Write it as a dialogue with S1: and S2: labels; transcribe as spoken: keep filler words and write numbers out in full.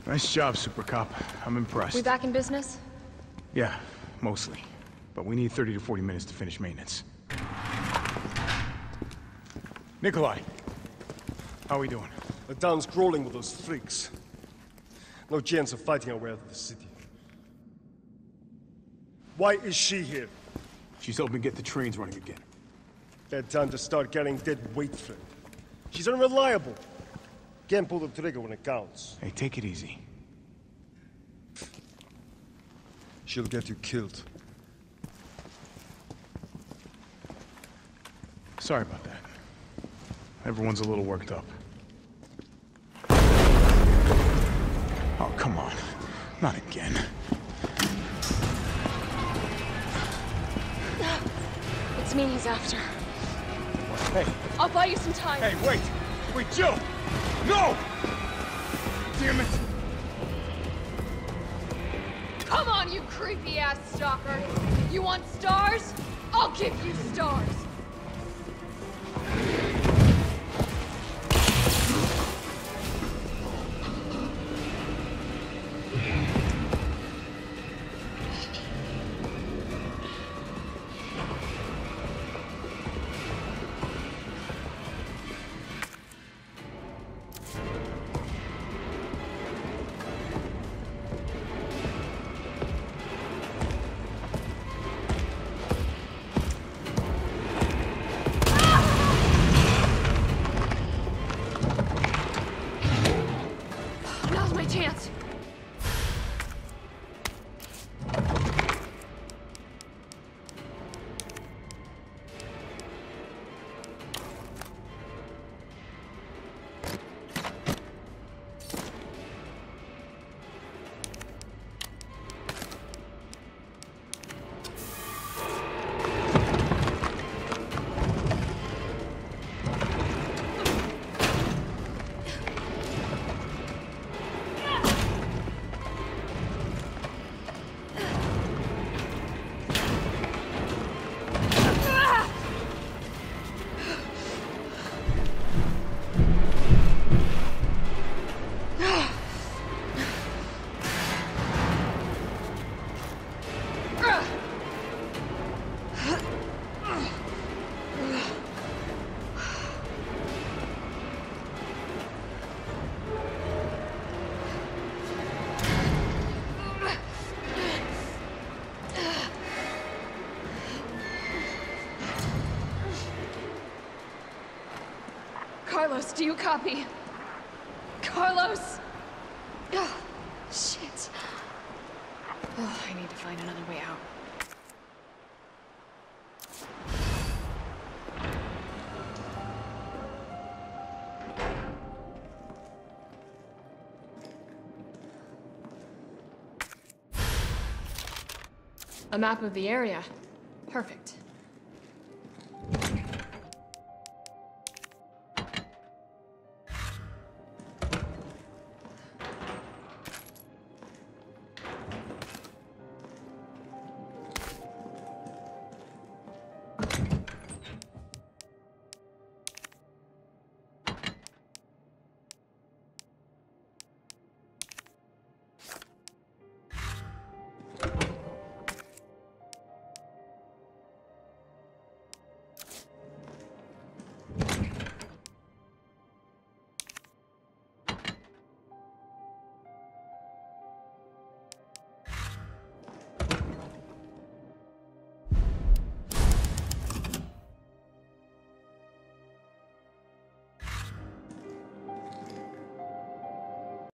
S1: Nice job, Super Cop. I'm impressed.
S2: We back in business?
S1: Yeah, mostly. But we need thirty to forty minutes to finish maintenance. Nikolai, how are we doing?
S3: The town's crawling with those freaks. No chance of fighting our way out of the city. Why is she here?
S1: She's helping get the trains running again.
S3: Bad time to start carrying dead weight, friend. She's unreliable. Can't pull the trigger when it counts.
S1: Hey, take it easy.
S3: She'll get you killed.
S1: Sorry about that. Everyone's a little worked up. Oh, come on. Not again.
S2: It's me he's after.
S1: Hey.
S2: I'll buy you some time.
S1: Hey, wait! Wait, Jill! No! Damn it!
S2: Come on, you creepy-ass stalker! You want stars? I'll give you stars! Chance. Carlos, do you copy? Carlos! Oh, shit. Oh, I need to find another way out. A map of the area. Perfect.